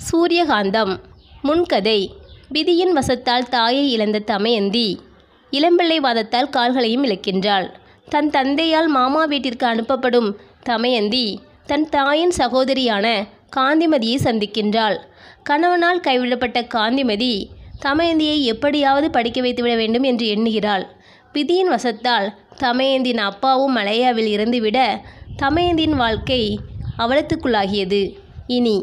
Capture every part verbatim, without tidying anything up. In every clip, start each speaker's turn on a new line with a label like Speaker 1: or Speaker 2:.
Speaker 1: சூரியகாந்தம். முன்கதை. விதியின் வசத்தால் தாயை இழந்த தமயந்தி இளம்பிள்ளை வாதத்தால் கால்களையும் இழக்கின்றாள். தன் தந்தையால் மாமா வீட்டிற்கு அனுப்பப்படும் தமயந்தி தன் தாயின் சகோதரியான காந்திமதியை சந்திக்கின்றாள். கணவனால் கைவிடப்பட்ட காந்திமதி தமயந்தியை எப்படியாவது படிக்க வைத்துவிட வேண்டும் என்று எண்ணுகிறாள். விதியின் வசத்தால் தமயந்தியின் அப்பாவும் மலையாவில் இறந்துவிட தமயந்தியின் வாழ்க்கை அவலத்துக்குள்ளாகியது. இனி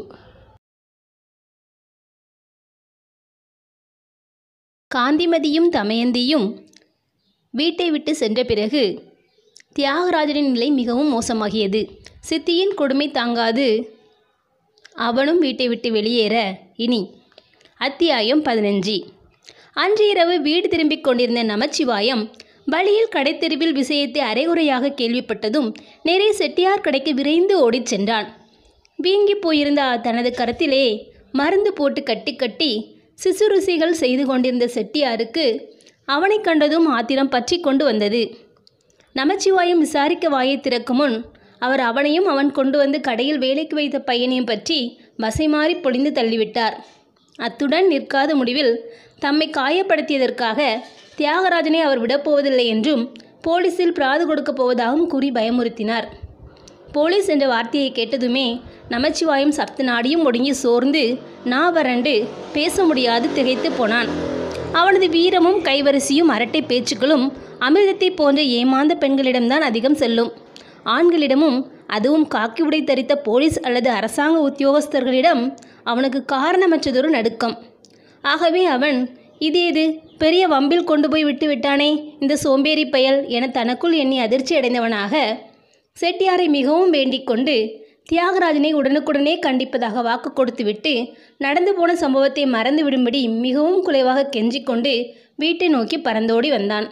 Speaker 1: காந்திமதியும் தமயந்தியும் வீட்டை விட்டு சென்ற பிறகு தியாகராஜனின் நிலை மிகவும் மோசமாகியது. சித்தியின் கொடுமை தாங்காது அவனும் வீட்டை விட்டு வெளியேற. இனி அத்தியாயம் பதினஞ்சு. அன்று இரவு வீடு திரும்பிக் கொண்டிருந்த நமச்சிவாயம் வழியில் கடைத்தெருவில் விஷயத்தை அரைகுறையாக கேள்விப்பட்டதும் நிறைய செட்டியார் கடைக்கு விரைந்து ஓடிச் சென்றான். வீங்கி போயிருந்த தனது கரத்திலே மருந்து போட்டு கட்டி கட்டி சிசுருசிகள் செய்து கொண்டிருந்த செட்டியாருக்கு அவனை கண்டதும் ஆத்திரம் பற்றி கொண்டு வந்தது. நமச்சிவாயம் விசாரிக்க வாயை திறக்கும் முன் அவர் அவனையும் அவன் கொண்டு வந்து கடையில் வேலைக்கு வைத்த பையனையும் பற்றி வசை மாறி பொழிந்து தள்ளிவிட்டார். அத்துடன் நிற்காத முடிவில் தம்மை காயப்படுத்தியதற்காக தியாகராஜனை அவர் விடப்போவதில்லை என்றும் போலீஸில் பிராது கொடுக்கப் போவதாகவும் கூறி பயமுறுத்தினார். போலீஸ் என்ற வார்த்தையை கேட்டதுமே நமச்சிவாயம் சப்த நாடியும் ஒடுங்கி சோர்ந்து நா வறண்டு பேச முடியாது திகைத்து போனான். அவனது வீரமும் கைவரிசையும் அரட்டை பேச்சுக்களும் அமிர்தத்தை போன்ற ஏமாந்த பெண்களிடம்தான் அதிகம் செல்லும். ஆண்களிடமும், அதுவும் காக்கி உடை தரித்த போலீஸ் அல்லது அரசாங்க உத்தியோகஸ்தர்களிடம் அவனுக்கு காரணமற்றதொரு நடுக்கம். ஆகவே அவன் இதேது பெரிய வம்பில் கொண்டு போய் விட்டு விட்டானே இந்த சோம்பேறி பயல் என தனக்குள் எண்ணி அதிர்ச்சி அடைந்தவனாக செட்டியாரை மிகவும் வேண்டிக் கொண்டு தியாகராஜனை உடனுக்குடனே கண்டிப்பதாக வாக்கு கொடுத்துவிட்டு நடந்து போன சம்பவத்தை மறந்து விடும்படி மிகவும் குறைவாக கெஞ்சிக்கொண்டு வீட்டை நோக்கி பறந்தோடி வந்தான்.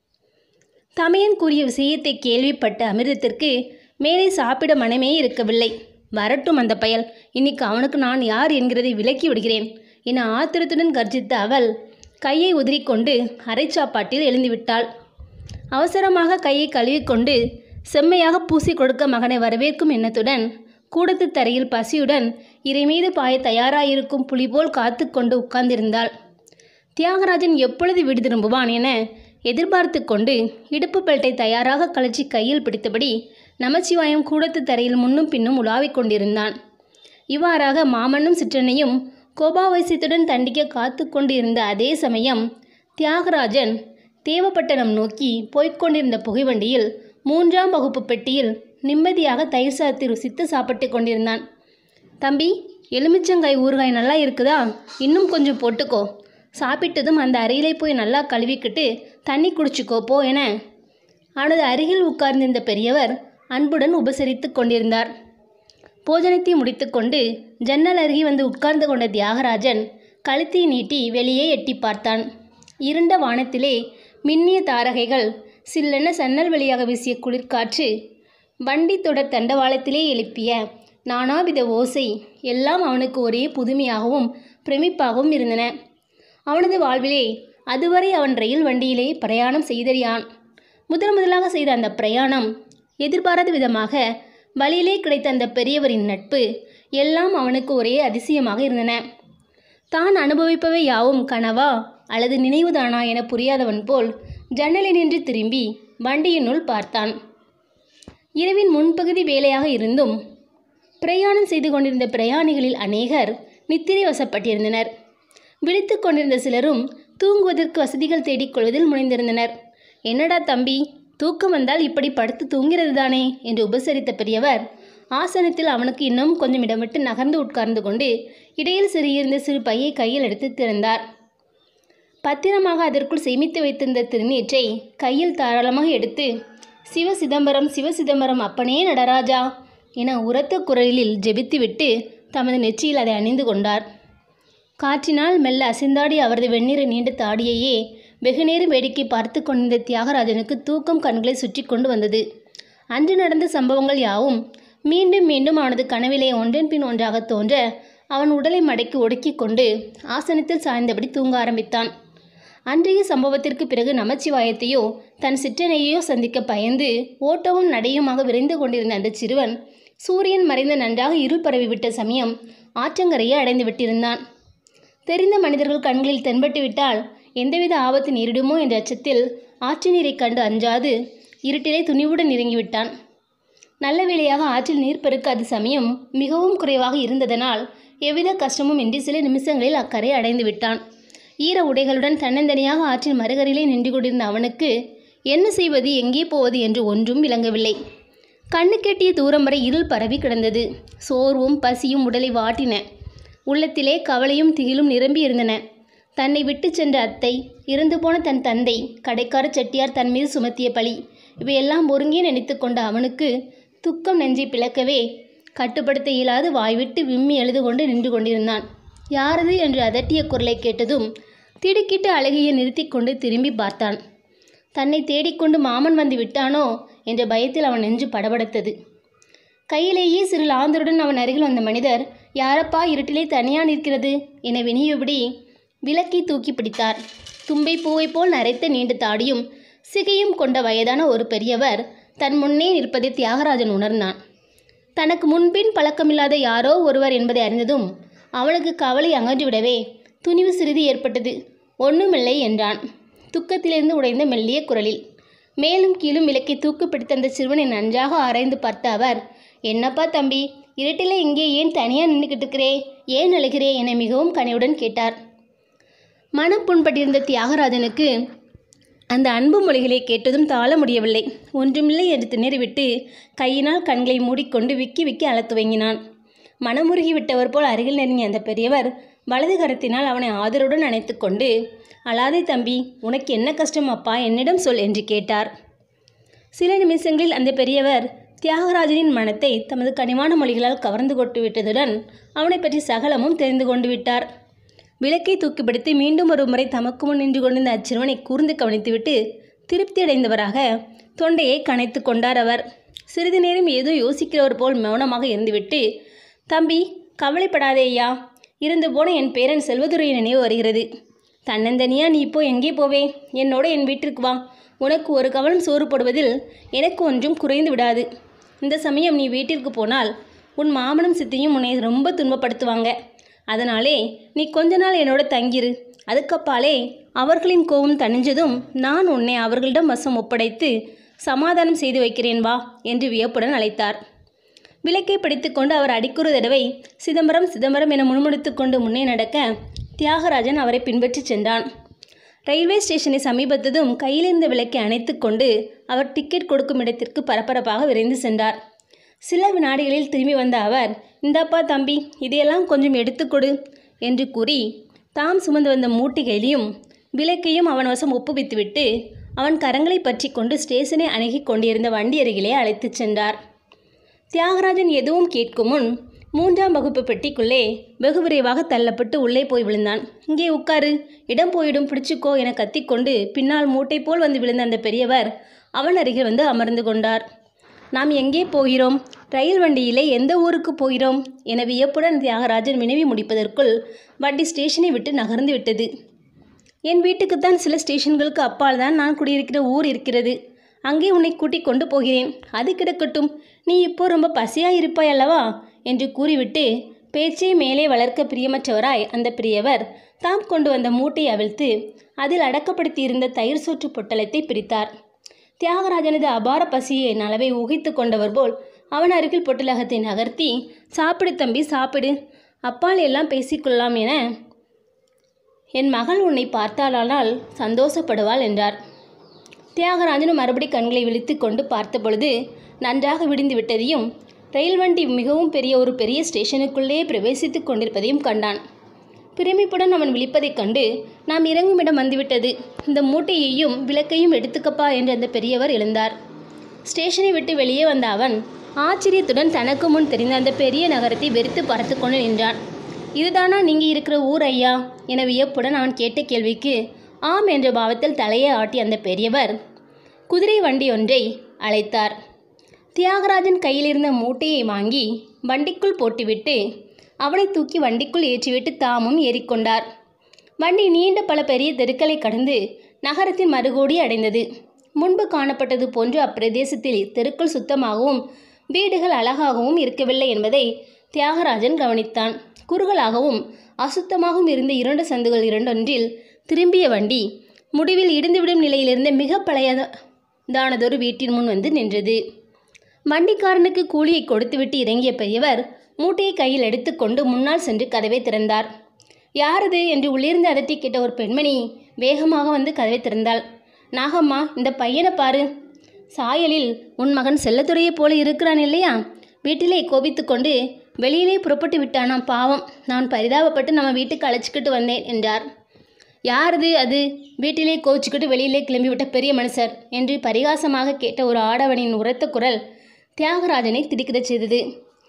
Speaker 1: தமையன் கூறிய விஷயத்தை கேள்விப்பட்ட அமிர்தத்திற்கு மேலே சாப்பிட மனமே இருக்கவில்லை. வரட்டும் அந்த பயல், இன்னைக்கு அவனுக்கு நான் யார் என்கிறதை விலக்கி விடுகிறேன் என ஆத்திரத்துடன் கர்ஜித்த அவள் கையை உதிரிக்கொண்டு அரை சாப்பாட்டில் எழுந்துவிட்டாள். அவசரமாக கையை கழுவிக்கொண்டு செம்மையாக பூசி கொடுக்க மகனை வரவேற்கும் எண்ணத்துடன் கூடத்து தரையில் பசியுடன் இறை மீது பாய தயாராயிருக்கும் புலி போல் காத்து கொண்டு உட்கார்ந்திருந்தாள். தியாகராஜன் எப்பொழுது வீடு திரும்புவான் என எதிர்பார்த்து கொண்டு இடுப்பு பெல்ட்டை தயாராக கழற்றி கையில் பிடித்தபடி நமச்சிவாயம் கூடத்து தரையில் முன்னும் பின்னும் உலாவிக் கொண்டிருந்தான். இவ்வாறாக மாமன்னும் சிற்றனையும் கோபாவசியத்துடன் தண்டிக்க காத்து கொண்டு இருந்த அதே சமயம் தியாகராஜன் தேவப்பட்டணம் நோக்கி போய்கொண்டிருந்த புகைவண்டியில் மூன்றாம் வகுப்பு பெட்டியில் நிம்மதியாக தயிர் சாத்தி ருசித்து சாப்பிட்டு கொண்டிருந்தான். தம்பி, எலுமிச்சங்காய் ஊறுகாய் நல்லா இருக்குதா? இன்னும் கொஞ்சம் போட்டுக்கோ. சாப்பிட்டதும் அந்த அறையிலே போய் நல்லா கழுவிக்கிட்டு தண்ணி குடிச்சுக்கோ போ என அவனது அருகில் உட்கார்ந்திருந்த பெரியவர் அன்புடன் உபசரித்து கொண்டிருந்தார். போஜனத்தை முடித்து கொண்டு ஜன்னல் அருகே வந்து உட்கார்ந்து கொண்ட தியாகராஜன் கழுத்தை நீட்டி வெளியே எட்டி பார்த்தான். இருண்ட வானத்திலே மின்னிய தாரகைகள், சில்லென சன்னல் வழியாக வீசிய குளிர்காற்று, வண்டி தொடர் தண்டவாளத்திலே எழுப்பிய நானாவித ஓசை எல்லாம் அவனுக்கு ஒரே புதுமையாகவும் பிரமிப்பாகவும் இருந்தன. அவனது வாழ்விலே அதுவரை அவன் ரயில் வண்டியிலே பிரயாணம் செய்தறியான். முதன் முதலாக செய்த அந்த பிரயாணம் எதிர்பாராத விதமாக வழியிலே கிடைத்த அந்த பெரியவரின் நட்பு எல்லாம் அவனுக்கு ஒரே அதிசயமாக இருந்தன. தான் அனுபவிப்பவை யாவும் கனவா அல்லது நினைவுதானா என புரியாதவன் போல் ஜன்னலினின்று திரும்பி வண்டியினுள் பார்த்தான். இரவின் முன்பகுதி வேலையாக இருந்தும் பிரயாணம் செய்து கொண்டிருந்த பிரயாணிகளில் அநேகர் நித்திரை வசப்பட்டிருந்தனர். விழித்து கொண்டிருந்த சிலரும் தூங்குவதற்கு வசதிகள் தேடிக்கொள்வதில் முனைந்திருந்தனர். என்னடா தம்பி, தூக்கம் வந்தால் இப்படி படுத்து தூங்கிறது தானே என்று உபசரித்த பெரியவர் ஆசனத்தில் அவனுக்கு இன்னும் கொஞ்சம் இடமிட்டு நகர்ந்து உட்கார்ந்து கொண்டு இடையில் சிறியிருந்த சிறு பையை கையில் எடுத்து திறந்தார். பத்திரமாக அதற்குள் சேமித்து வைத்திருந்த திருநீற்றை கையில் தாராளமாக எடுத்து சிவ சிதம்பரம் சிவ சிதம்பரம் அப்பனே நடராஜா என உரத்த குரலில் ஜெபித்துவிட்டு தமது நெற்றியில் அதை அணிந்து கொண்டார். காற்றினால் மெல்ல அசைந்தாடி அவரது வெண்ணிற நீண்ட தாடியையே வெகுநேரம் வேடிக்கை பார்த்து கொண்டிருந்த தியாகராஜனுக்கு தூக்கம் கண்களை சுற்றி கொண்டு வந்தது. அன்று நடந்த சம்பவங்கள் யாவும் மீண்டும் மீண்டும் அவனது கனவிலே ஒன்றன் பின் ஒன்றாக தோன்ற அவன் உடலை மடக்கி ஒடுக்கி கொண்டு ஆசனத்தில் சாய்ந்தபடி தூங்க ஆரம்பித்தான். அன்றைய சம்பவத்திற்கு பிறகு நமச்சிவாயத்தையோ தன் சிற்றனையோ சந்திக்க பயந்து ஓட்டவும் நடையுமாக விரைந்து கொண்டிருந்த அந்த சிறுவன் சூரியன் மறைந்து நன்றாக இருள் பரவிவிட்ட சமயம் ஆற்றங்கரையை அடைந்து விட்டிருந்தான். தெரிந்த மனிதர்கள் கண்களில் தென்பட்டு விட்டால் எந்தவித ஆபத்து நேரிடுமோ என்ற அச்சத்தில் ஆற்று நீரை கண்டு அஞ்சாது இருட்டிலே துணிவுடன் இறங்கிவிட்டான். நல்ல வேளையாக ஆற்றில் நீர் பெருக்க அது சமயம் மிகவும் குறைவாக இருந்ததனால் எவ்வித கஷ்டமும் இன்றி சில நிமிஷங்களில் அக்கரை அடைந்து விட்டான். ஈர உடைகளுடன் தன்னந்தனியாக ஆற்றின் மறுகரையிலே நின்று கொண்டிருந்த அவனுக்கு என்ன செய்வது, எங்கே போவது என்று ஒன்றும் விளங்கவில்லை. கண்ணு கெட்டிய தூரம் வரை இருள் பரவி கிடந்தது. சோர்வும் பசியும் உடலை வாட்டின. உள்ளத்திலே கவலையும் திகிலும் நிரம்பி இருந்தன. தன்னை விட்டு சென்ற அத்தை, இறந்து போன தன் தந்தை, கடைக்கார செட்டியார் தன் மீது சுமத்திய பழி, இவையெல்லாம் ஒருங்கே நினைத்து கொண்ட அவனுக்கு துக்கம் நெஞ்சை பிளக்கவே கட்டுப்படுத்த இயலாது வாய்விட்டு விம்மி எழுது கொண்டு நின்று கொண்டிருந்தான். யாரது என்று அதட்டிய குரலை கேட்டதும் திடுக்கிட்டு அழகியை நிறுத்தி கொண்டு திரும்பி பார்த்தான். தன்னை தேடிக்கொண்டு மாமன் வந்து விட்டானோ என்ற பயத்தில் அவன் நெஞ்சு படபடத்தது. கையிலேயே சிறு லாந்தருடன் அவன் அருகில் வந்த மனிதர், யாரப்பா இருட்டிலே தனியா நிற்கிறது என வினியபடி விளக்கை தூக்கி பிடித்தார். தும்பை பூவை போல் நரைத்த நீண்ட தாடியும் சிகையும் கொண்ட வயதான ஒரு பெரியவர் தன் முன்னே நிற்பதை தியாகராஜன் உணர்ந்தான். தனக்கு முன்பின் பழக்கமில்லாத யாரோ ஒருவர் என்பதை அறிந்ததும் அவனுக்கு கவலை அகன்றுவிடவே துணிவு சிறிது ஏற்பட்டது. ஒன்றுமில்லை என்றான் துக்கத்திலிருந்து உடைந்த மெல்லிய குரலில். மேலும் கீழும் விளக்கை தூக்கு பிடித்த அந்த சிறுவனை நன்றாக ஆராய்ந்து பார்த்த அவர், என்னப்பா தம்பி, இருட்டிலே இங்கே ஏன் தனியாக நின்றுக்கிட்டு இருக்கிறே, ஏன் அழுகிறே என மிகவும் கனிவுடன் கேட்டார். மனம் புண்பட்டிருந்த தியாகராஜனுக்கு அந்த அன்பு மொழிகளை கேட்டதும் தாழ முடியவில்லை. ஒன்றுமில்லை என்று திணறிவிட்டு கையினால் கண்களை மூடிக்கொண்டு விக்கி விக்கி அழத் துவங்கினான். மனமுருகி விட்டவர் போல் அருகில் நெருங்கிய அந்த பெரியவர் வலது கரத்தினால் அவனை ஆதரவுடன் அணைத்து கொண்டு, அழாதே தம்பி, உனக்கு என்ன கஷ்டம் அப்பா, என்னிடம் சொல் என்று கேட்டார். சில நிமிஷங்களில் அந்த பெரியவர் தியாகராஜனின் மனத்தை தமது கனிவான மொழிகளால் கவர்ந்து கொண்டு விட்டதுடன் அவனை பற்றி சகலமும் தெரிந்து கொண்டு விட்டார். விளக்கை தூக்கிப்பிடித்து மீண்டும் ஒரு முறை தமக்கு முன் நின்று கொண்டிருந்த அச்சிறுவனை கூர்ந்து கவனித்துவிட்டு திருப்தி அடைந்தவராக தொண்டையை கனைத்து கொண்டார் அவர். சிறிது நேரம் ஏதோ யோசிக்கிறவர் போல் மௌனமாக இருந்துவிட்டு, தம்பி, கவலைப்படாதே ஐயா, இருந்து போன என் பேரன் செல்வதுரையின் நினைவு வருகிறது. தன்னந்தனியா நீ இப்போ எங்கே போவே, என்னோட என் வீட்டிற்கு வா, உனக்கு ஒரு கவலம் சோறு போடுவதில் எனக்கு ஒன்றும் குறைந்து விடாது. இந்த சமயம் நீ வீட்டிற்கு போனால் உன் மாமனும் சித்தியும் உன்னை ரொம்ப துன்பப்படுத்துவாங்க. அதனாலே நீ கொஞ்ச நாள் என்னோட தங்கிரு. அதுக்கப்பாலே அவர்களின் கோபம் தணிஞ்சதும் நான் உன்னை அவர்களிடம் வசம் ஒப்படைத்து சமாதானம் செய்து வைக்கிறேன் வா என்று வியப்புடன் அழைத்தார். விளக்கை பிடித்து கொண்டு அவர் அடிக்குறு தடவை சிதம்பரம் சிதம்பரம் என முணுமுணுத்து கொண்டு முன்னே நடக்க தியாகராஜன் அவரை பின்பற்றி சென்றான். ரயில்வே ஸ்டேஷனை சமீபத்ததும் கையிலிருந்த விளக்கை அணைத்து கொண்டு அவர் டிக்கெட் கொடுக்கும் இடத்திற்கு பரபரப்பாக விரைந்து சென்றார். சில வினாடிகளில் திரும்பி வந்த அவர், இந்தாப்பா தம்பி, இதையெல்லாம் கொஞ்சம் எடுத்துக்கொடு என்று கூறி தாம் சுமந்து வந்த மூட்டைகளையும் விளக்கையும் அவன் வசம் ஒப்புவித்துவிட்டு அவன் கரங்களை பற்றி கொண்டு ஸ்டேஷனை அணுகி கொண்டிருந்த வண்டி அருகிலே அழைத்து சென்றார். தியாகராஜன் எதுவும் கேட்கும் முன் மூன்றாம் வகுப்பு பெட்டிக்குள்ளே வெகு விரைவாக தள்ளப்பட்டு உள்ளே போய் விழுந்தான். இங்கே உட்காரு, இடம் போயிடும், பிடிச்சுக்கோ என கத்திக்கொண்டு பின்னால் மூட்டை போல் வந்து விழுந்த அந்த பெரியவர் அவன் அருகில் வந்து அமர்ந்து கொண்டார். நாம் எங்கே போகிறோம், ரயில் வண்டியிலே எந்த ஊருக்கு போகிறோம் என வியப்புடன் தியாகராஜன் வினவி முடிப்பதற்குள் வண்டி ஸ்டேஷனை விட்டு நகர்ந்து விட்டது. என் வீட்டுக்குத்தான் சில ஸ்டேஷன்களுக்கு அப்பால் தான் நான் குடியிருக்கிற ஊர் இருக்கிறது. அங்கே உன்னை கூட்டிக் கொண்டு போகிறேன். அது கிடக்கட்டும், நீ இப்போ ரொம்ப பசியாய் இருப்பாய் அல்லவா என்று கூறிவிட்டு பேச்சை மேலே வளர்க்க பிரியமற்றவராய் அந்த பெரியவர் தாம் கொண்டு வந்த மூட்டையை அவிழ்த்து அதில் அடக்கப்படுத்தியிருந்த தயிர் சோற்று பொட்டலத்தை பிரித்தார். தியாகராஜனது அபார பசியை அளவை ஊகித்து கொண்டவர் போல் அவன் அருகில் பொட்டலகத்தை நகர்த்தி, சாப்பிடு தம்பி, சாப்பிடு, அப்பால் எல்லாம் பேசிக்கொள்ளலாம் என என் மகள் உன்னை பார்த்தாலானால் சந்தோஷப்படுவாள் என்றார். தியாகராஜனும் மறுபடி கண்களை விழித்து கொண்டு பார்த்த பொழுது நன்றாக விடிந்து விட்டதையும் ரயில் வண்டி மிகவும் பெரிய ஒரு பெரிய ஸ்டேஷனுக்குள்ளே பிரவேசித்து கொண்டிருப்பதையும் கண்டான். பிரமிப்புடன் அவன் விழிப்பதைக் கண்டு, நாம் இறங்கும் இடம் வந்துவிட்டது, இந்த மூட்டையையும் விளக்கையும் எடுத்துக்கப்பா என்று அந்த பெரியவர் எழுந்தார். ஸ்டேஷனை விட்டு வெளியே வந்த அவன் ஆச்சரியத்துடன் தனக்கு முன் தெரிந்த அந்த பெரிய நகரத்தை வெறித்து பார்த்து கொண்டு நின்றான். இதுதானா நீங்கள் இருக்கிற ஊர் ஐயா என வியப்புடன் அவன் கேட்ட கேள்விக்கு ஆம் என்ற பாவத்தில் தலையை ஆட்டி அந்த பெரியவர் குதிரை வண்டி ஒன்றை அழைத்தார். தியாகராஜன் கையில் இருந்த மூட்டையை வாங்கி வண்டிக்குள் போட்டுவிட்டு அவனை தூக்கி வண்டிக்குள் ஏற்றிவிட்டு தாமும் ஏறிக்கொண்டார். வண்டி நீண்ட பல பெரிய தெருக்களை கடந்து நகரத்தின் மறுகோடி அடைந்தது. முன்பு காணப்பட்டது போன்று அப்பிரதேசத்தில் தெருக்கள் சுத்தமாகவும் வீடுகள் அழகாகவும் இருக்கவில்லை என்பதை தியாகராஜன் கவனித்தான். குறுகலாகவும் அசுத்தமாகவும் இருந்த இரண்டு சந்துகள் இரண்டொன்றில் திரும்பிய வண்டி முடிவில் இடிந்துவிடும் நிலையிலிருந்த மிக பழையதானதொரு வீட்டின் முன் வந்து நின்றது. வண்டிக்காரனுக்கு கூலியை கொடுத்துவிட்டு இறங்கிய பெரியவர் மூட்டையை கையில் எடுத்துக்கொண்டு முன்னால் சென்று கதவை திறந்தார். யாரது என்று உள்ளிருந்து அதட்டி கேட்ட ஒரு பெண்மணி வேகமாக வந்து கதவை திறந்தாள். நாகம்மா, இந்த பையனை பாரு. சாயலில் உன் மகன் செல்லத்துறையைப் போல இருக்கிறான் இல்லையா? வீட்டிலே கோபித்து கொண்டு வெளியிலே புறப்பட்டு விட்டானாம். பாவம், நான் பரிதாபப்பட்டு நம்ம வீட்டுக்கு அழைச்சிக்கிட்டு வந்தேன் என்றார். யாரது அது வீட்டிலே கோச்சிக்கிட்டு வெளியிலே கிளம்பிவிட்ட பெரிய மனுஷர் என்று பரிகாசமாக கேட்ட ஒரு ஆடவனின் உரத்த குரல் தியாகராஜனை திடுக்கிடச் செய்தது.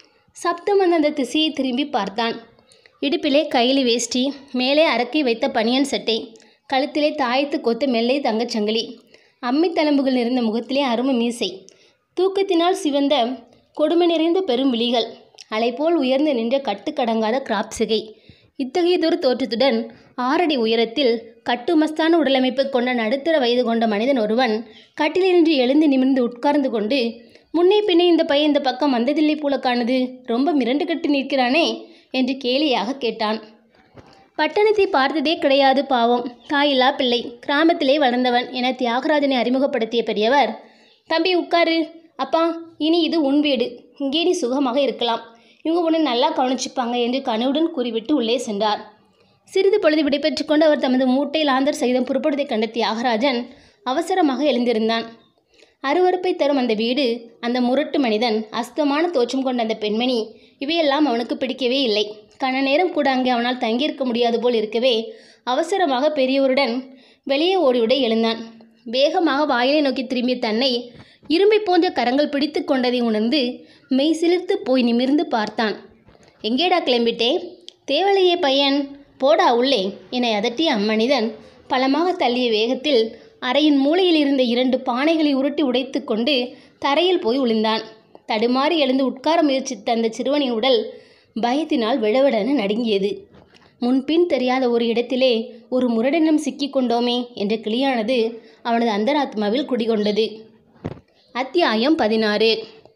Speaker 1: சப்தம் வந்த அந்த திசையை திரும்பி பார்த்தான். இடுப்பிலே கைலி வேஷ்டி, மேலே அரக்கை வைத்த பனியன் சட்டை, கழுத்திலே தாயத்து கொத்த மெல்லை தங்கச்சங்கிலி, அம்மி தளம்புகள் நிறைந்த முகத்திலே அருமை மீசை, தூக்கத்தினால் சிவந்த கொடுமை நிறைந்த பெரும் விழிகள், அலைபோல் உயர்ந்து நின்ற கட்டுக்கடங்காத கிராப் சிகை. இத்தகையதொரு தோற்றத்துடன் ஆறடி உயரத்தில் கட்டுமஸ்தான உடலமைப்பு கொண்ட நடுத்தர வயது கொண்ட மனிதன் ஒருவன் கட்டிலினின்று எழுந்து நிமிர்ந்து உட்கார்ந்து கொண்டு, முன்னே பின்னே இந்த பையன் இந்த பக்கம் வந்ததில்லை போல காணுது, ரொம்ப மிரண்டு கட்டு நிற்கிறானே என்று கேலியாக கேட்டான். பட்டணத்தை பார்த்ததே கிடையாது, பாவம், தாயில்லா பிள்ளை, கிராமத்திலே வளர்ந்தவன் என தியாகராஜனை அறிமுகப்படுத்திய பெரியவர், தம்பி உட்காரு, அப்பா, இனி இது உன் வீடு, இங்கே நீ சுகமாக இருக்கலாம், இவங்க ஒன்று நல்லா கவனிச்சுப்பாங்க என்று கனவுடன் கூறிவிட்டு உள்ளே சென்றார். சிறிது பொழுது விடைபெற்று கொண்டு அவர் தமது மூட்டை லாந்தர் சகிதம் புறப்படுவதை கண்ட தியாகராஜன் அவசரமாக எழுந்திருந்தான். அருவருப்பை தரும் அந்த வீடு, அந்த முரட்டு மனிதன், அஸ்தமான தோற்றம் கொண்ட அந்த பெண்மணி, இவையெல்லாம் அவனுக்கு பிடிக்கவே இல்லை. கன நேரம் கூட அங்கே அவனால் தங்கியிருக்க முடியாது போல் இருக்கவே அவசரமாக பெரியவருடன் வெளியே ஓடிவிட எழுந்தான். வேகமாக வாயிலை நோக்கி திரும்பிய தன்னை இரும்பை போன்ற கரங்கள் பிடித்து கொண்டதை உணர்ந்து மெய் சிலிர்த்து போய் நிமிர்ந்து பார்த்தான். எங்கேடா கிளம்பிட்டே? தேவலையே பையன், போடா உள்ளே என அதட்டிய அம்மனிதன் பலமாக தள்ளிய வேகத்தில் அறையின் மூலையில் இருந்த இரண்டு பானைகளை உருட்டி உடைத்து கொண்டு தரையில் போய் விழுந்தான். தடுமாறி எழுந்து உட்கார முயற்சித்த அந்த சிறுவனின் உடல் பயத்தினால் விழவிடன நடுங்கியது. முன்பின் தெரியாத ஒரு இடத்திலே ஒரு முரடனம் சிக்கி கொண்டோமே என்ற கிளியானது அவனது அந்தராத்மாவில் குடிகொண்டது. அத்தியாயம் பதினாறு.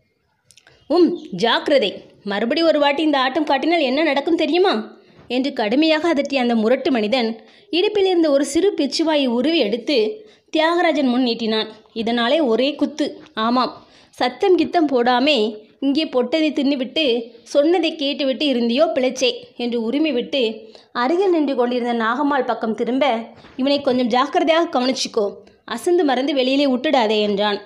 Speaker 1: உம் ஜாக்கிரதை, மறுபடி ஒரு வாட்டி இந்த ஆட்டம் காட்டினால் என்ன நடக்கும் தெரியுமா என்று கடுமையாக அதட்டிய அந்த முரட்டு மனிதன் இடுப்பில் இருந்த ஒரு சிறு பிச்சுவாயை உருவி எடுத்து தியாகராஜன் முன் நீட்டினான். இதனாலே ஒரே குத்து. ஆமாம், சத்தம் கித்தம் போடாமே இங்கே பொட்டதை தின்னுவிட்டு சொன்னதை கேட்டுவிட்டு இருந்தியோ பிழைச்சே என்று உரிமை விட்டு அருகில் நின்று கொண்டிருந்த நாகம்மாள் பக்கம் திரும்ப, இவனை கொஞ்சம் ஜாக்கிரதையாக கவனிச்சிக்கோ, அசந்து மறந்து வெளியிலே விட்டுடாதே என்றான்.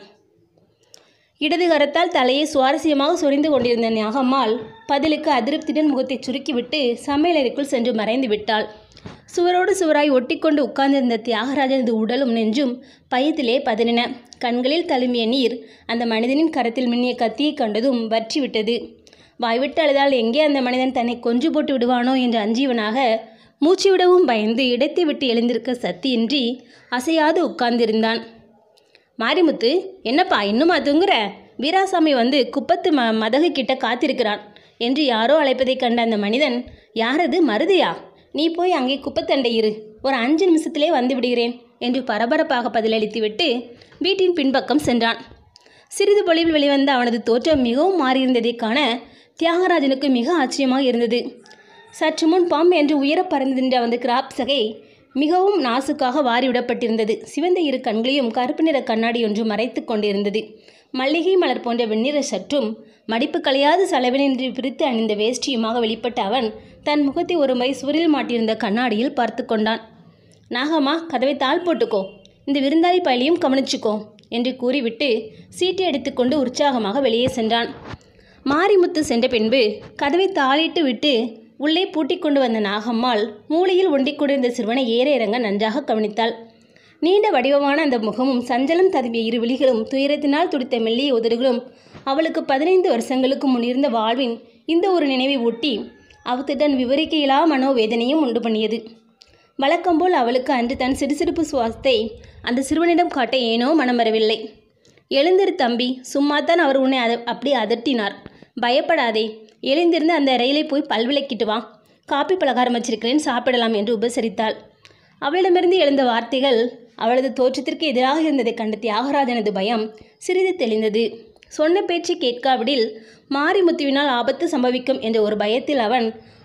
Speaker 1: இடது கரத்தால் தலையை சுவாரஸ்யமாக சொரிந்து கொண்டிருந்த நாகம்மாள் பதிலுக்கு அதிருப்தியுடன் முகத்தை சுருக்கிவிட்டு சமையலறைக்குள் சென்று மறைந்து விட்டாள். சுவரோடு சுவராய் ஒட்டிக்கொண்டு உட்கார்ந்திருந்த தியாகராஜனது உடலும் நெஞ்சும் பயத்திலே பதறின. கண்களில் தழும்பிய நீர் அந்த மனிதனின் கரத்தில் மின்னிய கத்தியை கண்டதும் வற்றிவிட்டது. வாய்விட்டு அழுதால் எங்கே அந்த மனிதன் தன்னை கொன்று போட்டு விடுவானோ என்று அஞ்சியவனாக மூச்சு விடவும் பயந்து இடத்தை விட்டு எழுந்திருக்க சக்தியின்றி அசையாது உட்கார்ந்திருந்தான். மாரிமுத்து, என்னப்பா இன்னுமா தூங்குற? வீராசாமி வந்து குப்பத்து ம மதகு கிட்ட காத்திருக்கிறான் என்று யாரோ அழைப்பதை கண்ட அந்த மனிதன், யாரது, மருதையா? நீ போய் அங்கே குப்பத்தண்டை இரு, ஒரு அஞ்சு நிமிஷத்திலே வந்து விடுகிறேன் என்று பரபரப்பாக பதிலளித்துவிட்டு வீட்டின் பின்பக்கம் சென்றான். சிறிது பொலிவில் வெளிவந்த அவனது தோற்றம் மிகவும் மாறியிருந்ததை காண தியாகராஜனுக்கு மிக ஆச்சரியமாக இருந்தது. சற்று முன் பாம்பு என்று உயர பறந்திருந்த அவனது கிராப் சகை மிகவும் நாசுக்காக வாரிவிடப்பட்டிருந்தது. சிவந்த இரு கண்களையும் கருப்பு நிற கண்ணாடி ஒன்று மறைத்து கொண்டிருந்தது. மல்லிகை மலர் போன்ற வெண்ணிற சற்றும் மடிப்பு கலையாது சலவெனின்றி பிரித்து அணிந்த வேஷ்டியுமாக வெளிப்பட்ட அவன் தன் முகத்தை ஒரு முறை சுவரில் மாட்டியிருந்த கண்ணாடியில் பார்த்து கொண்டான். நாகம்மா, கதவை தாள் போட்டுக்கோ, இந்த விருந்தாளி பயிலையும் கவனிச்சுக்கோ என்று கூறிவிட்டு சீட்டை எடுத்துக்கொண்டு உற்சாகமாக வெளியே சென்றான். மாரிமுத்து சென்ற பின்பு கதவை தாளிட்டு விட்டு உள்ளே பூட்டிக் கொண்டு வந்த நாகம்மாள் மூலையில் ஒண்டிக் கொண்டிருந்த சிறுவனை ஏற இறங்க நன்றாக கவனித்தாள். நீண்ட வடிவமான அந்த முகமும் சஞ்சலம் ததும்பிய இரு விழிகளும் துயரத்தினால் துடித்த மெல்லிய உதடுகளும் அவளுக்கு பதினைந்து வருஷங்களுக்கு முன்னிருந்த வாழ்வின் இந்த ஒரு நினைவை ஒட்டி அவத்துடன் விவரிக்க இயலா மனோவேதனையும் உண்டு பண்ணியது. வழக்கம்போல் அவளுக்கு அன்று தன் சிறுசிறுப்பு சுவாசத்தை அந்த சிறுவனிடம் காட்ட ஏனோ மனம் வரவில்லை. எழுந்திரு தம்பி, சும்மாத்தான் அவர் உன்னை அத அப்படி அதட்டினார், பயப்படாதே, எழுந்திருந்து அந்த அறையிலே போய் பல்விளக்கிட்டு வா, காப்பி பலகாரம் வச்சிருக்கிறேன், சாப்பிடலாம் என்று உபசரித்தாள். அவளிடமிருந்து எழுந்த வார்த்தைகள் அவளது தோற்றத்திற்கு எதிராக இருந்ததை கண்ட தியாகராஜனது பயம் சிறிது தெளிந்தது. சொன்ன பேச்சு கேட்காவிடில் மாரிமுத்துவினால் ஆபத்து சம்பவிக்கும் என்ற ஒரு பயத்தில் அவன்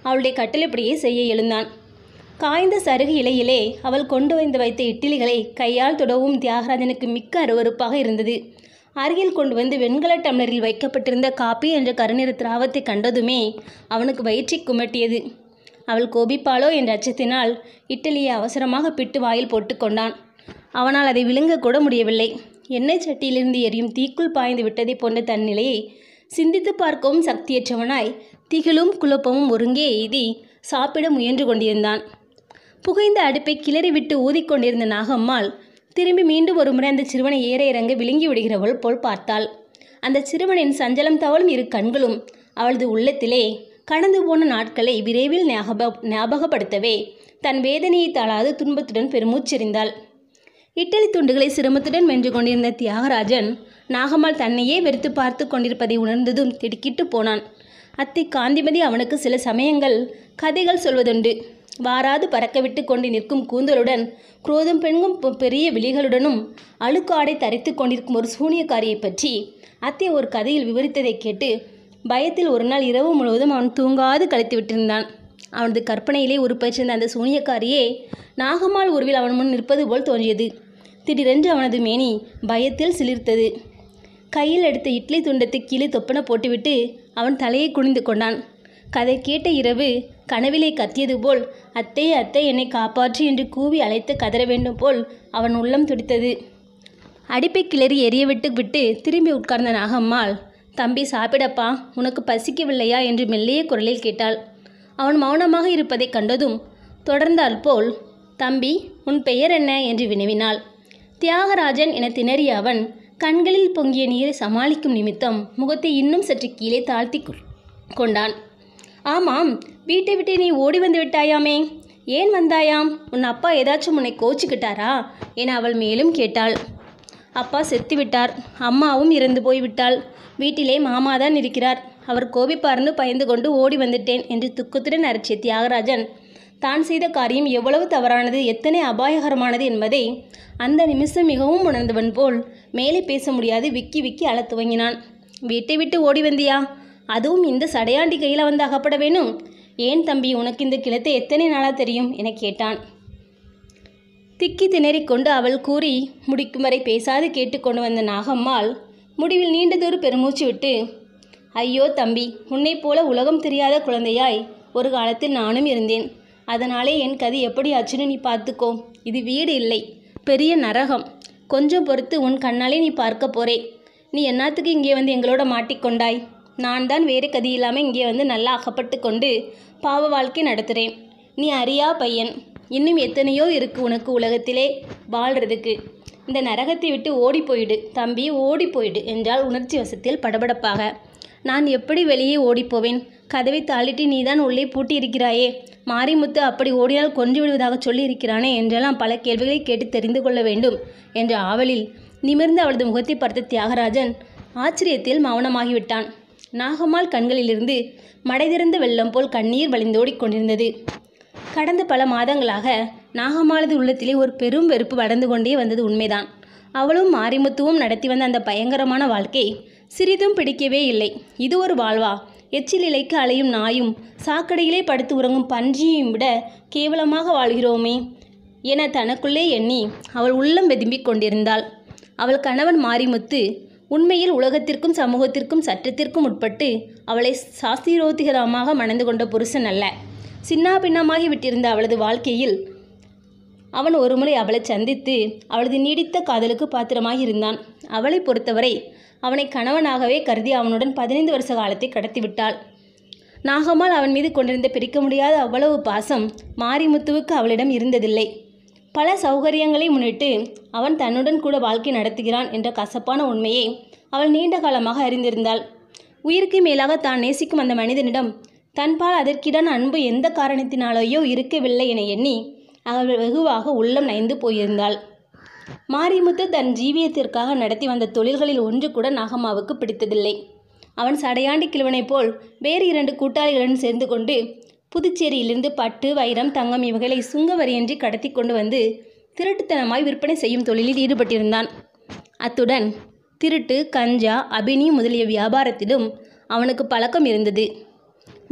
Speaker 1: அவளுடைய கட்டளைப்படியே செய்ய எழுந்தான். காய்ந்த சருகு இலையிலே அவள் கொண்டு வந்து வைத்த இட்லிகளை கையால் தொடவும் தியாகராஜனுக்கு மிக்க அருவருப்பாக இருந்தது. அருகில் கொண்டு வந்து வெண்கல டம்ளரில் வைக்கப்பட்டிருந்த காப்பி என்ற கருநிற திராவத்தை கண்டதுமே அவனுக்கு வயிற்றை குமட்டியது. அவள் கோபிப்பாளோ என்ற அச்சத்தினால் இட்லியை அவசரமாக பிட்டு வாயில் போட்டு கொண்டான். அவனால் அதை விழுங்கக்கூட முடியவில்லை. எண்ணெய் சட்டியிலிருந்து எரியும் தீக்குள் பாய்ந்து விட்டதை போன்ற தன் நிலையை சிந்தித்து பார்க்கவும் சக்தியற்றவனாய் திகிலும் குழப்பமும் ஒருங்கே எய்தி சாப்பிட முயன்று கொண்டிருந்தான். புகைந்த அடுப்பை கிளறி விட்டு ஊதிக்கொண்டிருந்த நாகம்மாள் திரும்பி மீண்டும் ஒரு முறை அந்த சிறுவனை ஏற இறங்க விழுங்கி விடுகிறவள் போல் பார்த்தாள். அந்த சிறுவனின் சஞ்சலம் தவழும் இரு கண்களும் அவளது உள்ளத்திலே கடந்து போன நாட்களை விரைவில் ஞாபக ஞாபகப்படுத்தவே தன் வேதனையை தாழாது துன்பத்துடன் பெருமூச்செறிந்தாள். இட்டலி துண்டுகளை சிரமத்துடன் வென்று கொண்டிருந்த தியாகராஜன் நாகம்மாள் தன்னையே வெறுத்து பார்த்து கொண்டிருப்பதை உணர்ந்ததும் திடுக்கிட்டு போனான். அத்தை காந்திமதி அவனுக்கு சில சமயங்கள் கதைகள் சொல்வதுண்டு. வாராது பறக்கவிட்டு கொண்டு நிற்கும் கூந்தலுடன் குரோதம் பெண்கும் பெரிய விழிகளுடனும் அழுக்காடை தரித்து கொண்டிருக்கும் ஒரு சூனியக்காரியை பற்றி அத்தை ஒரு கதையில் விவரித்ததை கேட்டு பயத்தில் ஒரு நாள் இரவு முழுவதும் அவன் தூங்காது கழித்து விட்டிருந்தான். அவனது கற்பனையிலே உருப்பெற்றிருந்த அந்த சூனியக்காரியே நாகம்மாள் உருவில் அவன் முன் நிற்பது போல் தோன்றியது. திடீரென்று அவனது மேனி பயத்தில் சிலிர்த்தது. கையில் எடுத்த இட்லி துண்டத்தை கீழே தொப்பன போட்டுவிட்டு அவன் தலையை குனிந்து கொண்டான். கதை கேட்ட இரவு கனவிலே கத்தியது போல் அத்தை அத்தை என்னை காப்பாற்று என்று கூவி அழைத்து கதற வேண்டும் போல் அவன் உள்ளம் துடித்தது. அடிப்பை கிளறி எரிய விட்டு விட்டு திரும்பி உட்கார்ந்த நாகம்மாள், தம்பி சாப்பிடப்பா, உனக்கு பசிக்கவில்லையா என்று மெல்லிய குரலில் கேட்டாள். அவன் மௌனமாக இருப்பதை கண்டதும் தொடர்ந்தால் போல், தம்பி உன் பெயர் என்ன என்று வினவினாள். தியாகராஜன் என திணறிய அவன் கண்களில் பொங்கிய நீரை சமாளிக்கும் நிமித்தம் முகத்தை இன்னும் சற்று கீழே தாழ்த்தி கொண்டான். ஆமாம், வீட்டை விட்டு நீ ஓடி வந்து விட்டாயாமே, ஏன் வந்தாயாம்? உன் அப்பா ஏதாச்சும் உன்னை கோச்சிக்கிட்டாரா என அவள் மேலும் கேட்டாள். அப்பா செத்து விட்டார், அம்மாவும் இறந்து போய்விட்டாள். வீட்டிலே மாமாதான் இருக்கிறார். அவர் கோபிப்பார்ந்து பயந்து கொண்டு ஓடி வந்துட்டேன் என்று துக்கத்துடன் அரற்றிய தியாகராஜன் தான் செய்த காரியம் எவ்வளவு தவறானது, எத்தனை அபாயகரமானது என்பதை அந்த நிமிஷம் மிகவும் உணர்ந்தவன் போல் மேலே பேச முடியாது விக்கி விக்கி அழத் துவங்கினான். வீட்டை விட்டு ஓடி வந்தியா? அதுவும் இந்த சடையாண்டி கையில் வந்து அகப்பட வேணும்? ஏன் தம்பி, உனக்கு இந்த கிழத்தை எத்தனை நாளாக தெரியும் என கேட்டான். திக்கி திணறிக்கொண்டு அவள் கூறி முடிக்கும் வரை பேசாது கேட்டுக்கொண்டு வந்த நாகம்மாள் முடிவில் நீண்டதொரு பெருமூச்சு விட்டு, ஐயோ தம்பி, உன்னை போல உலகம் தெரியாத குழந்தையாய் ஒரு காலத்தில் நானும் இருந்தேன். அதனாலே என் கதி எப்படி ஆச்சுன்னு நீ பார்த்துக்கோ. இது வீடு இல்லை, பெரிய நரகம். கொஞ்சம் பொறுத்து உன் கண்ணாலே நீ பார்க்க போறே. நீ என்னத்துக்கு இங்கே வந்து எங்களோட மாட்டிக்கொண்டாய்? நான் தான் வேறு கதி இல்லாமல் இங்கே வந்து நல்லா அகப்பட்டு கொண்டு பாவ வாழ்க்கை நடத்துகிறேன். நீ அறியா பையன், இன்னும் எத்தனையோ இருக்கு உனக்கு உலகத்திலே வாழ்கிறதுக்கு. இந்த நரகத்தை விட்டு ஓடி போயிடு தம்பி, ஓடி போயிடு என்றால் உணர்ச்சி வசத்தில் படபடப்பாக. நான் எப்படி வெளியே ஓடிப்போவேன்? கதவை தாளிட்டு நீதான் உள்ளே பூட்டி இருக்கிறாயே. மாரிமுத்து அப்படி ஓடினால் கொன்று விடுவதாக சொல்லி இருக்கிறானே என்றெல்லாம் பல கேள்விகளை கேட்டு தெரிந்து கொள்ள வேண்டும் என்ற ஆவலில் நிமிர்ந்து அவளது முகத்தை பார்த்த தியாகராஜன் ஆச்சரியத்தில் மௌனமாகிவிட்டான். நாகம்மாள் கண்களிலிருந்து மடைதிறந்த வெள்ளம் போல் கண்ணீர் வழிந்தோடிக் கொண்டிருந்தது. கடந்த பல மாதங்களாக நாகம்மாளது உள்ளத்திலே ஒரு பெரும் வெறுப்பு வளர்ந்து கொண்டே வந்தது உண்மைதான். அவளும் மாரிமுத்துவும் நடத்தி வந்த அந்த பயங்கரமான வாழ்க்கை சிறிதும் பிடிக்கவே இல்லை. இது ஒரு வாழ்வா? எச்சில் இலைக்கு அலையும் நாயும் சாக்கடையிலே படுத்து உறங்கும் பன்றியையும் விட கேவலமாக வாழ்கிறோமே என தனக்குள்ளே எண்ணி அவள் உள்ளம் வெதும்பிக் கொண்டிருந்தாள். அவள் கணவன் மாரிமுத்து உண்மையில் உலகத்திற்கும் சமூகத்திற்கும் சட்டத்திற்கும் உட்பட்டு அவளை சாஸ்திரோத்திகரமாக மணந்து கொண்ட புருஷன் அல்ல. சின்னா பின்னமாகி விட்டிருந்த அவளது வாழ்க்கையில் அவன் ஒருமுறை அவளை சந்தித்து அவளது நீடித்த காதலுக்கு பாத்திரமாகி இருந்தான். அவளை பொறுத்தவரை அவனை கணவனாகவே கருதி அவனுடன் பதினைந்து வருஷ காலத்தை கடத்திவிட்டாள். நாகம்மாள் அவன் மீது கொண்டிருந்த பிரிக்க முடியாத அவ்வளவு பாசம் மாரிமுத்துவுக்கு அவளிடம் இருந்ததில்லை. பல சௌகரியங்களை முன்னிட்டு அவன் தன்னுடன் கூட வாழ்க்கை நடத்துகிறான் என்ற கசப்பான உண்மையை அவள் நீண்ட காலமாக அறிந்திருந்தாள். உயிருக்கு மேலாக தான் நேசிக்கும் அந்த மனிதனிடம் தன்பால் அதற்கிடன் அன்பு எந்த காரணத்தினாலேயோ இருக்கவில்லை என எண்ணி அவள் வெகுவாக உள்ளம் நைந்து போயிருந்தாள். மாரிமுத்து தன் ஜீவியத்திற்காக நடத்தி வந்த தொழில்களில் ஒன்று கூட நாகம்மாவுக்கு பிடித்ததில்லை. அவன் சடையாண்டி கிழவனைப் போல் வேறு இரண்டு கூட்டாளிகளுடன் சேர்ந்து கொண்டு புதுச்சேரியிலிருந்து பட்டு, வைரம், தங்கம் இவைகளை சுங்க வரியின்றி கடத்தி கொண்டு வந்து திருட்டுத்தனமாய் விற்பனை செய்யும் தொழிலில் ஈடுபட்டிருந்தான். அத்துடன் திருட்டு, கஞ்சா, அபினி முதலிய வியாபாரத்திலும் அவனுக்கு பழக்கம் இருந்தது.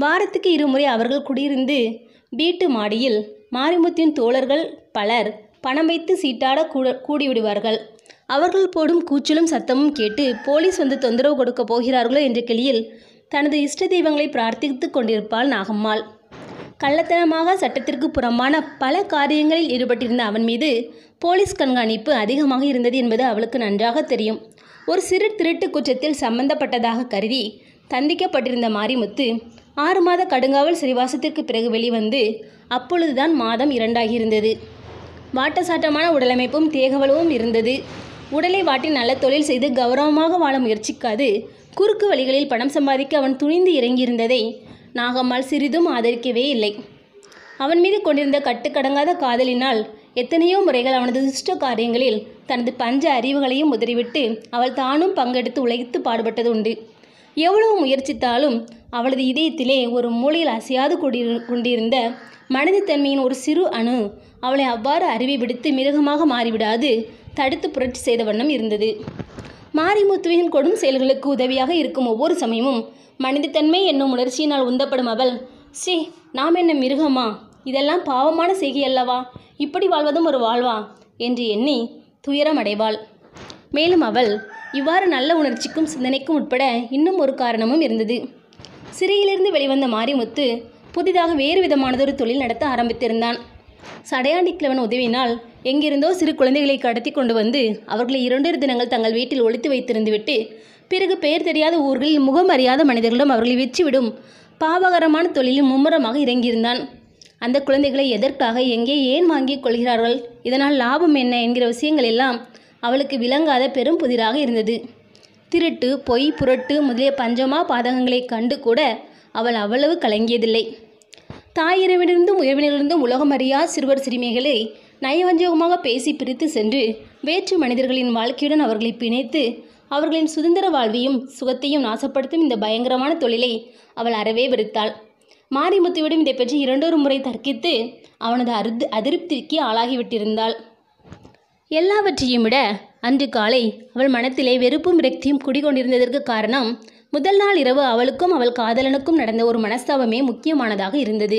Speaker 1: வாரத்துக்கு இருமுறை அவர்கள் குடியிருந்து வீட்டு மாடியில் மாரிமுத்தின் தோழர்கள் பலர் பணம் வைத்து சீட்டாட கூட கூடிவிடுவார்கள். அவர்கள் போடும் கூச்சலும் சத்தமும் கேட்டு போலீஸ் வந்து தொந்தரவு கொடுக்க போகிறார்களோ என்ற கிளியில் தனது இஷ்ட தெய்வங்களை பிரார்த்தித்து கொண்டிருப்பாள் நாகம்மாள். கள்ளத்தனமாக சட்டத்திற்கு புறம்பான பல காரியங்களில் ஈடுபட்டிருந்த அவன் மீது போலீஸ் கண்காணிப்பு அதிகமாக இருந்தது என்பது அவளுக்கு நன்றாக தெரியும். ஒரு சிறு திருட்டு குற்றத்தில் சம்பந்தப்பட்டதாக கருதி தண்டிக்கப்பட்டிருந்த மாரிமுத்து ஆறு மாத கடுங்காவல் சிறைவாசத்திற்கு பிறகு வெளிவந்து அப்பொழுதுதான் மாதம் இரண்டாகியிருந்தது. வாட்டசாட்டமான உடலமைப்பும் தேகவளவும் இருந்தது. உடலை வாட்டி நல்ல தொழில் செய்து கௌரவமாக வாழ முயற்சிக்காது குறுக்கு வழிகளில் பணம் சம்பாதிக்க அவன் துணிந்து இறங்கியிருந்ததை நாகம்மாள் சிறிதும் ஆதரிக்கவே இல்லை. அவன் மீது கொண்டிருந்த கட்டுக்கடங்காத காதலினால் எத்தனையோ முறைகள் அவனது துஷ்ட காரியங்களில் தனது பஞ்ச அறிவுகளையும் உதறிவிட்டு அவள் தானும் பங்கெடுத்து உழைத்து பாடுபட்டது உண்டு. எவ்வளவு முயற்சித்தாலும் அவளது இதயத்திலே ஒரு மூலையில் அசையாது கொண்டிருந்த மனிதத்தன்மையின் ஒரு சிறு அணு அவளை அவ்வாறு அறிவை விடுத்து மிருகமாக மாறிவிடாது தடுத்து புரட்சி செய்த வண்ணம் இருந்தது. மாரிமுத்துவின் கொடும் செயல்களுக்கு உதவியாக இருக்கும் ஒவ்வொரு சமயமும் மனிதத்தன்மை என்னும் உணர்ச்சியினால் உந்தப்படும் அவள், சே, நாம் என்ன மிருகமா? இதெல்லாம் பாவமான செய்கை அல்லவா? இப்படி வாழ்வதும் ஒரு வாழ்வா என்று எண்ணி துயரமடைவாள். மேலும் அவள் இவ்வாறு நல்ல உணர்ச்சிக்கும் சிந்தனைக்கும் உட்பட இன்னும் ஒரு காரணமும் இருந்தது. சிறையிலிருந்து வெளிவந்த மாரிமுத்து புதிதாக வேறு விதமானதொரு தொழில் நடத்த ஆரம்பித்திருந்தான். சடையாண்டி கிழவன் உதவினால் எங்கிருந்தோ சிறு குழந்தைகளை கடத்தி கொண்டு வந்து அவர்களை இரண்டொரு தினங்கள் தங்கள் வீட்டில் ஒளித்து வைத்திருந்து விட்டு பிறகு பெயர் தெரியாத ஊர்களில் முகம் அறியாத மனிதர்களிடம் அவர்களை வெற்றிவிடும் பாவகரமான தொழிலில் மும்முரமாக இறங்கியிருந்தான். அந்த குழந்தைகளை எதற்காக, எங்கே, ஏன் வாங்கிக் கொள்கிறார்கள், இதனால் லாபம் என்ன என்கிற விஷயங்கள் எல்லாம் அவளுக்கு விளங்காத பெரும் புதிராக இருந்தது. திருட்டு, பொய், புரட்டு முதலிய பஞ்சமா பாதகங்களை கண்டு கூட அவள் அவ்வளவு கலங்கியதில்லை. தாயிரவிலிருந்தும் உயர்விலிருந்தும் உலகம் அறியா சிறுவர் சிறுமிகளை நயவஞ்சகமாக பேசி பிரித்து சென்று வேற்று மனிதர்களின் வாழ்க்கையுடன் அவர்களை பிணைத்து அவர்களின் சுதந்திர வாழ்வையும் சுகத்தையும் நாசப்படுத்தும் இந்த பயங்கரமான தொழிலை அவள் அறவே வெறுத்தாள். மாரிமுத்துவிடம் இதை பற்றி இரண்டொரு முறை தர்க்கித்து அவனது அருது அதிருப்திக்கு ஆளாகிவிட்டிருந்தாள். எல்லாவற்றையும் விட அன்று காலை அவள் மனத்திலே வெறுப்பும் விரக்தியும் குடிகொண்டிருந்ததற்கு காரணம் முதல் நாள் இரவு அவளுக்கும் அவள் காதலனுக்கும் நடந்த ஒரு மனஸ்தாபமே முக்கியமானதாக இருந்தது.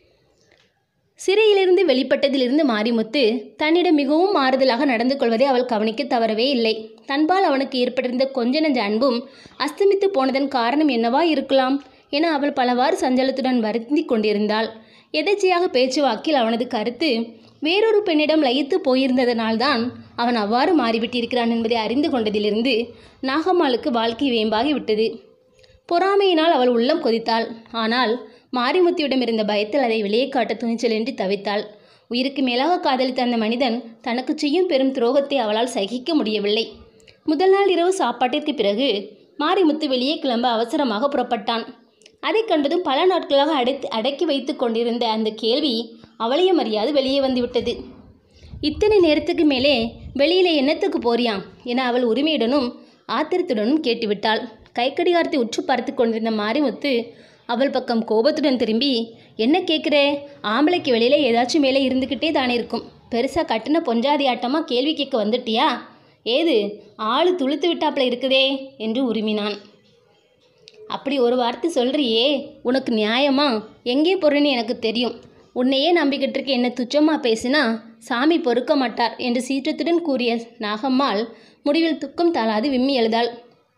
Speaker 1: சிறையிலிருந்து வெளிப்பட்டதிலிருந்து மாரிமுத்து தன்னிடம் மிகவும் மாறுதலாக நடந்து கொள்வதை அவள் கவனிக்க தவறவே இல்லை. தன்பால் அவனுக்கு ஏற்பட்டிருந்த கொஞ்ச நெஞ்ச அன்பும் அஸ்தமித்து போனதன் காரணம் என்னவா இருக்கலாம் என அவள் பலவாறு சஞ்சலத்துடன் வருந்தி கொண்டிருந்தாள். எதேச்சையாக பேச்சுவாக்கில் அவனது கருத்து வேறொரு பெண்ணிடம் லயித்து போயிருந்ததனால்தான் அவன் அவ்வாறு மாறிவிட்டிருக்கிறான் என்பதை அறிந்து கொண்டதிலிருந்து நாகம்மாளுக்கு வாழ்க்கை வேம்பாகி விட்டது. பொறாமையினால் அவள் உள்ளம் கொதித்தாள். ஆனால் மாரிமுத்தியிடம் இருந்த பயத்தில் அதை வெளியே காட்ட துணிச்சலின்றி தவித்தாள். உயிருக்கு மேலாக காதலித்த அந்த மனிதன் தனக்கு செய்யும் பெரும் துரோகத்தை அவளால் சகிக்க முடியவில்லை. முதல் நாள் இரவு சாப்பாட்டிற்கு பிறகு மாரிமுத்து வெளியே கிளம்ப அவசரமாக புறப்பட்டான். அதை கண்டதும் பல நாட்களாக அடைத்து அடக்கி வைத்து கொண்டிருந்த அந்த கேள்வி அவளையும் அறியாது வெளியே வந்துவிட்டது. இத்தனை நேரத்துக்கு மேலே வெளியிலே என்னத்துக்கு போறியாம் என அவள் உரிமையுடனும் ஆத்திரத்துடனும் கேட்டுவிட்டாள். கைக்கடிகாரத்தை உற்று பார்த்து கொண்டிருந்த மாரிமுத்து அவள் பக்கம் கோபத்துடன் திரும்பி, என்ன கேட்குறே? ஆம்பளைக்கு வெளியில் ஏதாச்சும் மேலே இருந்துக்கிட்டே தானே இருக்கும். பெருசாக கட்டின பொஞ்சாதி ஆட்டமாக கேள்வி கேட்க வந்துட்டியா? ஏது ஆளு துளுத்து விட்டாப்புல இருக்குதே என்று உரிமினான். அப்படி ஒரு வார்த்தை சொல்கிறியே, உனக்கு நியாயமா? எங்கே போறேன்னு எனக்கு தெரியும். உன்னையே நம்பிக்கிட்டு இருக்க என்ன துச்சமாக பேசினா சாமி பொறுக்க மாட்டார் என்று சீற்றத்துடன் கூறிய நாகம்மாள் முடிவில் துக்கம் தாளாது விம்மி எழுதாள்.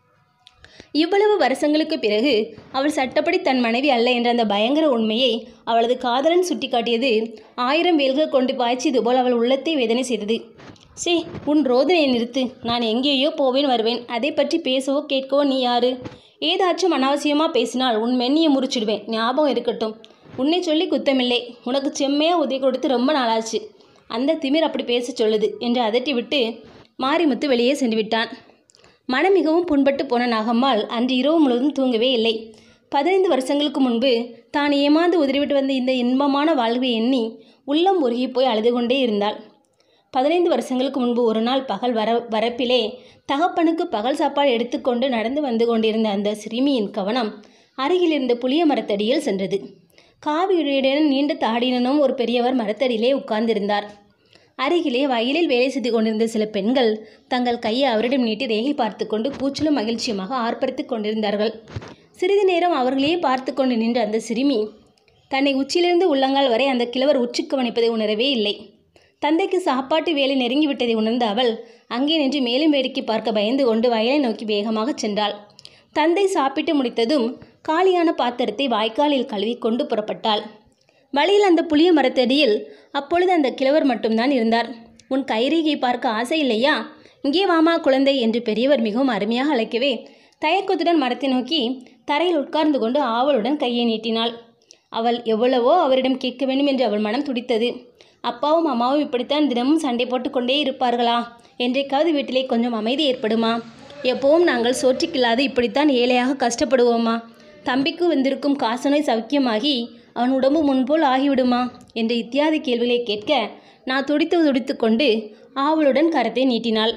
Speaker 1: இவ்வளவு வருஷங்களுக்கு பிறகு அவள் சட்டப்படி தன் மனைவி அல்ல என்ற அந்த பயங்கர உண்மையை அவளது காதலன் சுட்டிக்காட்டியது ஆயிரம் வேல்கள் கொண்டு பாய்ச்சியது போல் அவள் உள்ளத்தை வேதனை செய்தது. சே, உன் ரோதனையை நிறுத்து. நான் எங்கேயோ போவேன் வருவேன். அதை பற்றி பேசவோ கேட்கவோ நீ யாரு? ஏதாச்சும் அனாவசியமாக பேசினால் உன் மென்னியை முறிச்சிடுவேன், ஞாபகம் இருக்கட்டும். உன்னை சொல்லி குத்தமில்லை. உனக்கு செம்மையாக உதவி கொடுத்து ரொம்ப நாளாச்சு. அந்த திமிர் அப்படி பேச சொல்லுது என்று அதட்டி விட்டு மாரிமுத்து வெளியே சென்று விட்டான். மனம் மிகவும் புண்பட்டு போன நாகம்மாள் அன்று இரவு முழுவதும் தூங்கவே இல்லை. பதினைந்து வருஷங்களுக்கு முன்பு தான் ஏமாந்து உதறிவிட்டு வந்த இந்த இன்பமான வாழ்வை எண்ணி உள்ளம் உருகி போய் அழுது கொண்டே இருந்தாள். பதினைந்து வருஷங்களுக்கு முன்பு ஒரு நாள் பகல் வர வரப்பிலே தகப்பனுக்கு பகல் சாப்பாடு எடுத்துக்கொண்டு நடந்து வந்து கொண்டிருந்த அந்த சிறுமியின் கவனம் அருகில் இருந்த புளிய மரத்தடியில் சென்றது. காவியுடன் நீண்ட தாடியனும் ஒரு பெரியவர் மரத்தடியிலே உட்கார்ந்திருந்தார். அருகிலே வயலில் வேலை செய்து கொண்டிருந்த சில பெண்கள் தங்கள் கையை அவரிடம் நீட்டி ரேகை பார்த்து கொண்டு கூச்சலும் மகிழ்ச்சியுமாக ஆர்ப்பரித்து கொண்டிருந்தார்கள். சிறிது நேரம் அவர்களையே பார்த்து கொண்டு நின்ற அந்த சிறுமி தன்னை உச்சியிலிருந்து உள்ளங்கால் வரை அந்த கிழவர் உற்று கவனிப்பதை உணரவே இல்லை. தந்தைக்கு சாப்பாட்டு வேலை நெருங்கிவிட்டதை உணர்ந்த அவள் அங்கே நின்று மேலும் வேடிக்கை பார்க்க பயந்து கொண்டு வயலை நோக்கி வேகமாக சென்றாள். தந்தை சாப்பிட்டு முடித்ததும் காலியான பாத்திரத்தை வாய்க்காலில் கழுவி கொண்டு புறப்பட்டாள். வழியில் அந்த புளிய மரத்தடியில் அப்பொழுது அந்த கிழவர் மட்டும்தான் இருந்தார். உன் கைரேகை பார்க்க ஆசை இல்லையா? இங்கே வாமா குழந்தை என்று பெரியவர் மிகவும் அருமையாக அழைக்கவே தயக்கத்துடன் மரத்தை நோக்கி தரையில் உட்கார்ந்து கொண்டு ஆவலுடன் கையை நீட்டினாள். அவள் எவ்வளவோ அவரிடம் கேட்க வேண்டும் என்று அவள் மனம் துடித்தது. அப்பாவும் அம்மாவும் இப்படித்தான் தினமும் சண்டை போட்டு கொண்டே இருப்பார்களா? என்றைக்காவது வீட்டிலே கொஞ்சம் அமைதி ஏற்படுமா? எப்பவும் நாங்கள் சோற்றுக்கில்லாது இப்படித்தான் ஏழையாக கஷ்டப்படுவோமா? தம்பிக்கு வந்திருக்கும் காசநோய் சௌக்கியமாகி அவன் உடம்பு முன்போல் ஆகிவிடுமா என்ற இத்தியாதி கேள்விகளை கேட்க நான் துடித்து துடித்து கொண்டு ஆவலுடன் கரத்தை நீட்டினாள்.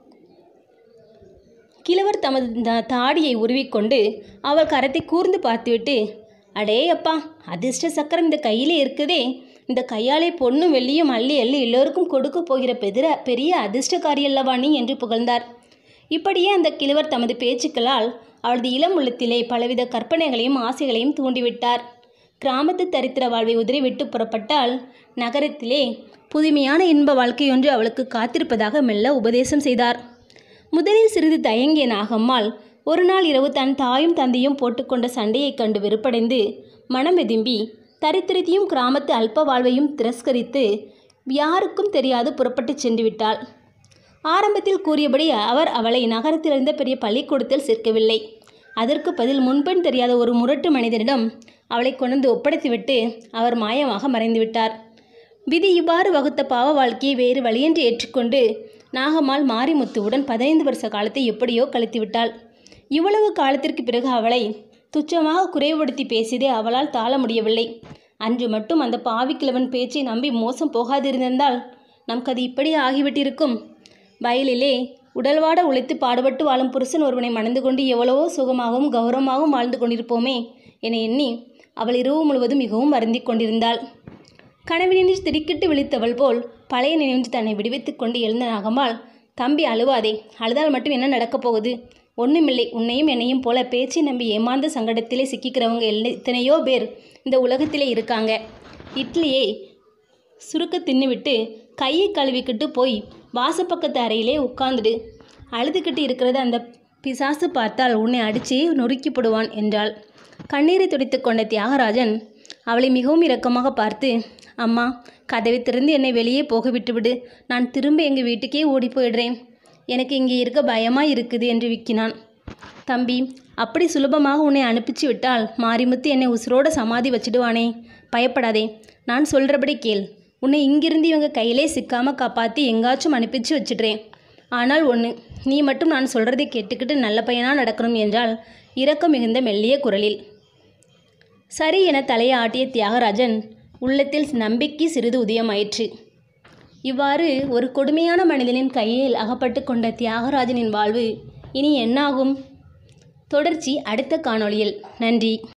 Speaker 1: கிழவர் தமது தாடியை உருவிக்கொண்டு அவள் கரத்தை கூர்ந்து பார்த்துவிட்டு, அடே அப்பா, அதிர்ஷ்ட சக்கரம் இந்த கையிலே இருக்குதே, இந்த கையாலே பொண்ணும் வெள்ளியும் அள்ளி அள்ளி எல்லோருக்கும் கொடுக்க போகிற பெதிர பெரிய அதிர்ஷ்டக்காரி அல்லவா நீ என்று புகழ்ந்தார். இப்படியே அந்த கிழவர் தமது பேச்சுக்களால் அவளது இளம் உள்ளத்திலே பலவித கற்பனைகளையும் ஆசைகளையும் தூண்டிவிட்டார். கிராமத்து தரித்திர வாழ்வை உதறிவிட்டு புறப்பட்டால் நகரத்திலே புதுமையான இன்ப வாழ்க்கையொன்று அவளுக்கு காத்திருப்பதாக மெல்ல உபதேசம் செய்தார். முதலில் சிறிது தயங்கிய நாகம்மாள் ஒரு நாள் இரவு தன் தாயும் தந்தையும் போட்டுக்கொண்ட சண்டையைக் கண்டு வெறுப்படைந்து மனம் வெதும்பி தரித்திரத்தையும் கிராமத்து அல்ப வாழ்வையும் திரஸ்கரித்து யாருக்கும் தெரியாது புறப்பட்டு சென்று விட்டாள். ஆரம்பத்தில் கூறியபடி அவர் அவளை நகரத்திலிருந்த பெரிய பள்ளிக்கூடத்தில் சேர்க்கவில்லை. அதற்கு பதில் முன்பெண் தெரியாத ஒரு முரட்டு மனிதனிடம் அவளை கொண்டு ஒப்படைத்துவிட்டு அவர் மாயமாக மறைந்துவிட்டார். விதி இவ்வாறு வகுத்த பாவ வாழ்க்கையை வேறு வழியென்று ஏற்றுக்கொண்டு நாகம்மாள் மாரிமுத்துவுடன் பதினைந்து வருஷ காலத்தை எப்படியோ கழித்துவிட்டாள். இவ்வளவு காலத்திற்கு பிறகு அவளை துச்சமாக குறைவுபடுத்தி பேசியதை அவளால் தாழ முடியவில்லை. அன்று மட்டும் அந்த பாவிக்கிழவன் பேச்சை நம்பி மோசம் போகாதிருந்தால் நமக்கு அது இப்படி ஆகிவிட்டிருக்கும். வயலிலே உடல்வாட உழைத்து பாடுபட்டு வாழும் புருஷன் ஒருவனை மணந்து கொண்டு எவ்வளவோ சுகமாகவும் கௌரவமாகவும் வாழ்ந்து கொண்டிருப்போமே என எண்ணி அவள் இரவு முழுவதும் மிகவும் வருந்தி கொண்டிருந்தாள். கனவினின்று திடுக்கிட்டு விழித்தவள் போல் பழைய நினைவு தன்னை விடுவித்து கொண்டு எழுந்த நாகம்மாள், தம்பி அழுவாதே, அழுதால் மட்டும் என்ன நடக்கப் போகுது? ஒன்றுமில்லை, உன்னையும் என்னையும் போல பேச்சை நம்பி ஏமாந்த சங்கடத்திலே சிக்கிக்கிறவங்க எத்தனையோ பேர் இந்த உலகத்திலே இருக்காங்க. இட்லியை சுருக்க தின்னுவிட்டு கையை கழுவிக்கிட்டு போய் வாசப்பக்கத்து அறையிலே உட்கார்ந்துடு. அழுதுகிட்டு இருக்கிறத அந்த பிசாசு பார்த்தால் உன்னை அடித்து நொறுக்கி போடுவான் என்றாள். கண்ணீரை துடைத்து கொண்ட தியாகராஜன் அவளை மிகவும் இரக்கமாக பார்த்து, அம்மா, கதவை திறந்து என்னை வெளியே போக விட்டுவிடு, நான் திரும்ப எங்கள் வீட்டுக்கே ஓடி போயிடுறேன், எனக்கு இங்கே இருக்க பயமாக இருக்குது என்று விக்கினான். தம்பி, அப்படி சுலபமாக உன்னை அனுப்பிச்சு விட்டால் மாரிமுத்து என்னை உசுரோட சமாதி வச்சிடுவானே, பயப்படாதே, நான் சொல்கிறபடி கேள், உன்னை இங்கிருந்து இவங்க கையிலே சிக்காமல் காப்பாற்றி எங்காச்சும் அனுப்பிச்சு வச்சிடுறேன். ஆனால் ஒன்று, நீ மட்டும் நான் சொல்கிறதை கேட்டுக்கிட்டு நல்ல பையனாக நடக்கணும் என்றால் இரக்கம் மிகுந்த மெல்லிய குரலில். சரி என தலையை ஆட்டிய தியாகராஜன் உள்ளத்தில் நம்பிக்கை சிறிது உதயமாயிற்று. இவ்வாறு ஒரு கொடுமையான மனிதனின் கையில் அகப்பட்டு கொண்ட தியாகராஜனின் வாழ்வு இனி என்னாகும்? தொடர்ச்சி அடுத்த காணொளியில். நன்றி.